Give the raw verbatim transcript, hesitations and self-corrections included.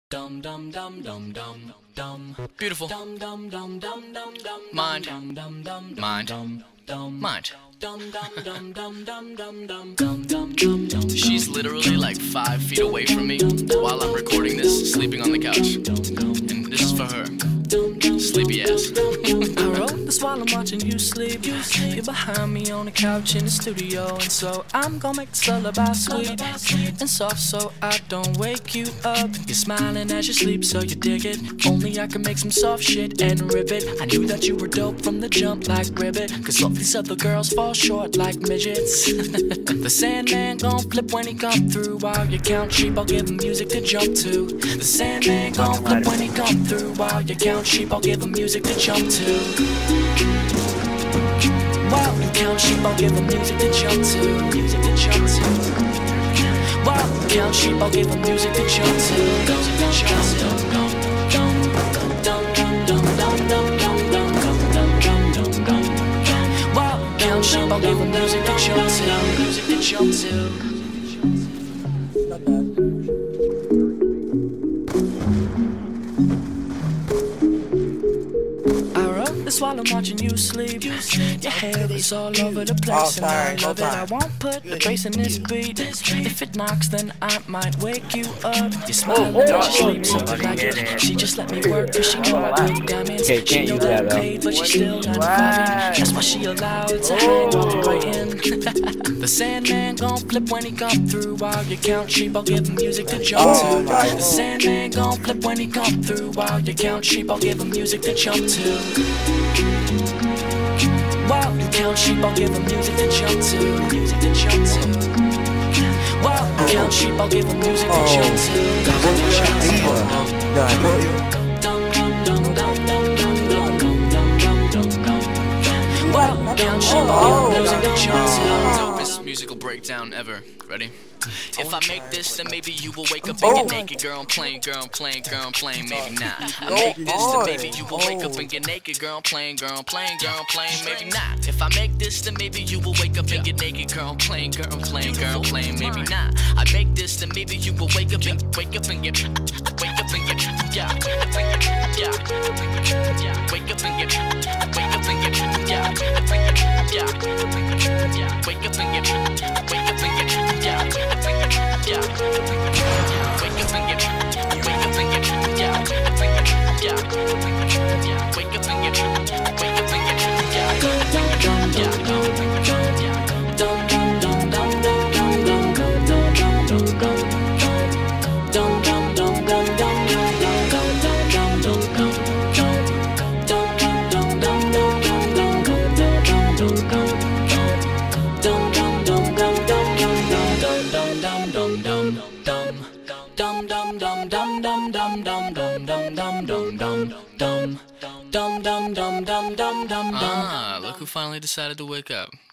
Dum dum dum dum dum dum. Beautiful. Dum dum dum dum dum dum. Mind. Dum dum dum Mind. dum dum. Mind. Dum dum dum dum dum dum dum dum dum dum dum. She's literally like five feet away from me while I'm recording this, sleeping on the couch. And this is for her. Sleepy ass. I wrote this while I'm watching you sleep. You're behind me on the couch in the studio, and so I'm gonna make this lullaby sweet and soft so I don't wake you up. You're smiling as you sleep, so you dig it. Only I can make some soft shit and rip it. I knew that you were dope from the jump like Ribbit, cause all these other girls fall short like midgets. The Sandman gon' flip when he come through. While you count sheep, I'll give him music to jump to. The Sandman gon' flip when he come through. While you count sheep, I'll give him music to jump to. While you count sheep, I'll give him music to jump to. Music to jump to. While you count sheep, I'll give him music to jump to. Music to jump to. While you count sheep, I'll give him music to jump to. Music to jump to. That's while I'm watching you sleep. Your hair is all over the place, and I love it. I won't put the bass in this beat. If it knocks, then I might wake you up. You're smiling as you sleep, so I like it. She just let me work, cause she know I do diamonds. She know that I'm paid, but she still not vibing. That's why she allowed to hang on right in. The Sandman gon' flip when he come through. While you count sheep, I'll give him music to jump to. The Sandman gon' flip when he come through. While you count sheep, I'll give him music to jump to. While you count sheep, I'll give him music to jump to. Music to jump to. While you count sheep, I'll give him music to jump to. Music to jump to. While you count sheep, I'll give him music to jump to. Dopest musical breakdown ever. Ready? If I make this, then maybe you will wake up and get naked, girl. I'm playing, girl. I'm playing, girl. I'm playing, maybe not. I make this, then maybe you will wake up and get naked, girl. I'm playing, girl. I'm playing, girl. I'm playing, maybe not. If I make this, then maybe you will wake up and get naked, girl. I'm playing, girl. I'm playing, girl. I'm playing, maybe not. I make this, then maybe you will wake up and wake up and get wake up and get yeah, wake up and get yeah, wake up and get wake up and get yeah, yeah, wake up and get wake up and get yeah. Yeah, wake up and get, wake up and get, yeah, yeah, wake up and get, wake up and get, yeah, yeah, Ah, look who finally decided to wake up.